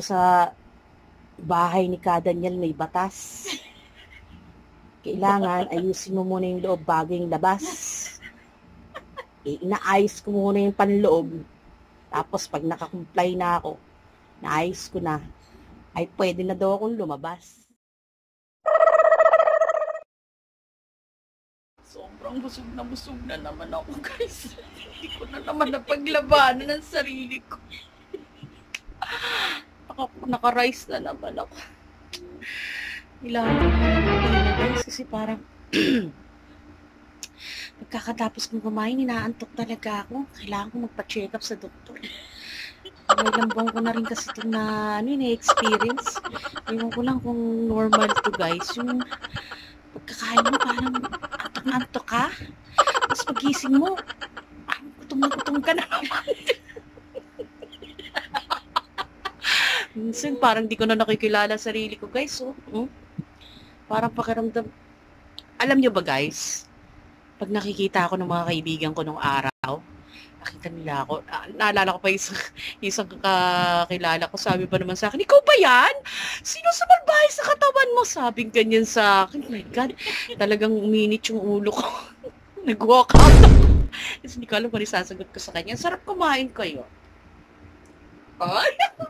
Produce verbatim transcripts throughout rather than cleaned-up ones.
dito sa bahay ni Ka Daniel may batas. Kailangan ayusin mo muna yung loob bago yung labas. Eh, inaayos ko muna yung panloob. Tapos pag nakakomply na ako, naayos ko na, ay pwede na daw akong lumabas. Sobrang busog na busog na naman ako, guys. Hindi ko na naman napaglabanan ng sarili ko. Naka, naka-rise na naman ako. Kailangan ko na naman, guys, kasi parang pagkakatapos kong kumain, inaantok talaga ako. Kailangan ko magpa-check up sa doktor. May lambong ko na rin kasi ito na ano, experience. Ewan ko lang kung normal to, guys. Yung pagkakain mo, parang antok na antok ka. Tapos pagising mo, parang gutom na gutom ka na naman. Minsan, parang di ko na nakikilala sarili ko, guys. Oh. Hmm? Parang pakiramdam. Alam nyo ba, guys? Pag nakikita ako ng mga kaibigan ko nung araw, nakita nila ako, uh, naalala ko pa isang, isang kakilala ko, sabi pa naman sa akin, ikaw ba yan? Sino sumalbahay sa katawan mo? Sabing ganyan sa akin. Oh my God, talagang uminit yung ulo ko. Nag-walk out ako. Kasi hindi ko alam kung isasagot ko sa kanya. Sarap kumain kayo. Oh?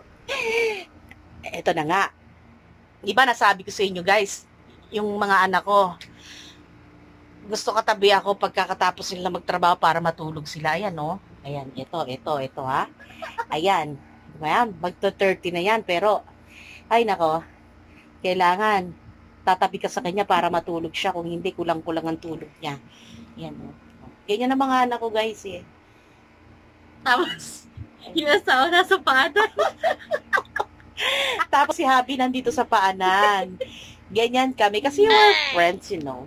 Eto na nga. Iba nasabi ko sa inyo, guys, yung mga anak ko, gusto katabi ako pagkakatapos nila magtrabaho para matulog sila. Ayan, no? Ayan, ito, ito, ito, ha? Ayan. Ayan, magto-thirty na yan. Pero, ay nako, kailangan tatabi ka sa kanya para matulog siya. Kung hindi, kulang-kulang ang tulog niya. Ayan, no? Ganyan ang mga anak ko, guys, eh. Tapos, yung asawa nasa paanan. Tapos si Happy nandito sa paanan. Ganyan kami. Kasi we're friends, you know.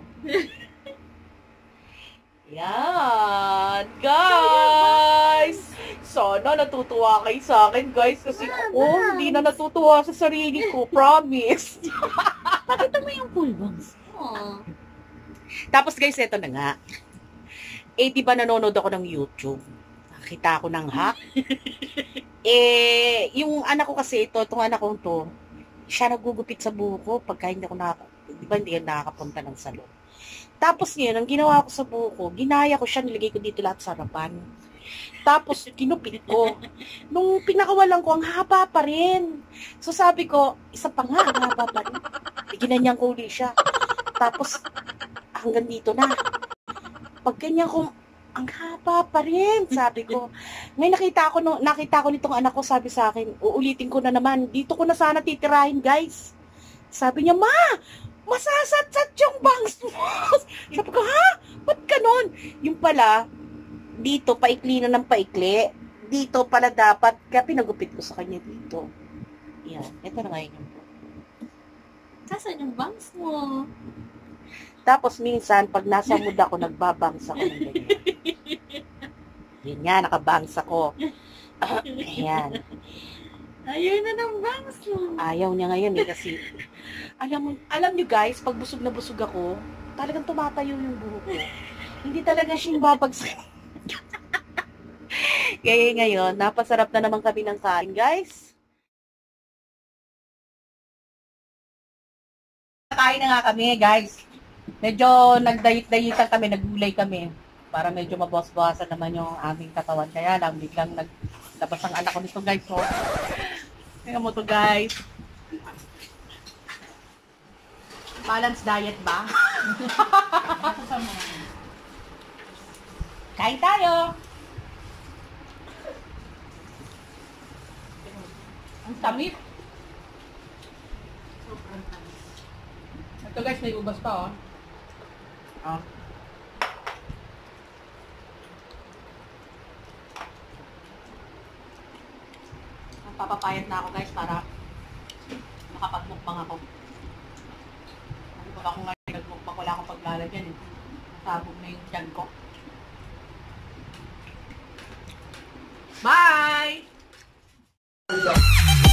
Yan, guys! Sana natutuwa kayo sa akin, guys, kasi ako hindi na natutuwa sa sarili ko, promise. Nakita mo yung full bangs. Aww. Tapos, guys, eto na nga. Eh, di ba nanonood ako ng YouTube? Nakita ako ng hack. Eh, yung anak ko kasi ito, itong anak ko to, siya nagugupit sa buko pagka hindi ako nakaka... Di ba hindi nakakapunta ng salon? Tapos ngayon, ang ginawa ko sa buko, ginaya ko siya, nilagay ko dito lahat sa harapan. Tapos, kinupit ko. Nung pinakawalan ko, ang haba pa rin. So, sabi ko, isa pa nga, ang haba pa rin. Ginanyan ko ulit siya. Tapos, hanggang dito na. Pag ganyan ko, ang haba pa rin, sabi ko. Ngayon, nakita ko, no, nakita ko nitong anak ko, sabi sa akin, uulitin ko na naman, dito ko na sana titirahin, guys. Sabi niya, ma, masasat-sat yung bangs mo. Sabi ko, ha? Ba't ganon? Yung pala, dito, paikli na ng paikli. Dito pala dapat, kaya pinagupit ko sa kanya dito. Yan, ito na ngayon yung Saan yung bangs mo? Tapos minsan, pag nasa mood ako, nagbabangs ako ng ganyan. Yan nga, nakabangs ako. Ayan. Ayaw na ng bangs mo. Ayaw niya ngayon eh, kasi alam mo, alam niyo guys, pag busog na busog ako, talagang tumatayo yung buhok ko. Hindi talaga siyang babagsak. Kaya ngayon, napasarap na naman kami ng kain, guys. Kain na nga kami, guys. Medyo nagdayit-dayitan kami, naggulay kami. Para medyo mabos-bawasan naman yung aming katawan. Kaya lang, biglang naglabas ang anak ko nito, guys. So, kaya mo to, guys. Balance diet ba? Kain tayo! Ang tamit! Ito guys, may ubas pa, oh. Oh. Papapayat na ako, guys, para makapagmukbang ako. Pag ako ngayon nagmukbang, wala akong paglalagyan, eh. Sabog na yung tiyan ko. Bye!